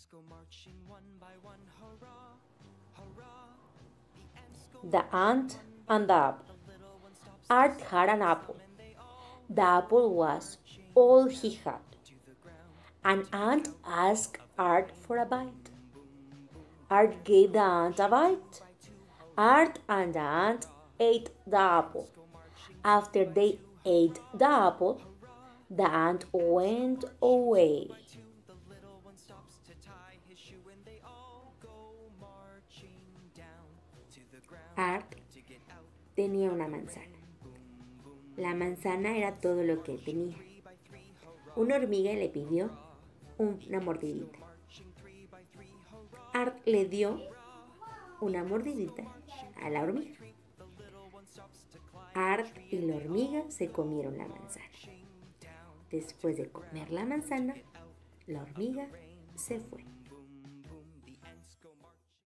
The ant and the apple. Art had an apple. The apple was all he had. An ant asked Art for a bite. Art gave the ant a bite. Art and the ant ate the apple. After they ate the apple, the ant went away. Art tenía una manzana. La manzana era todo lo que él tenía. Una hormiga le pidió una mordidita. Art le dio una mordidita a la hormiga. Art y la hormiga se comieron la manzana. Después de comer la manzana, la hormiga se fue.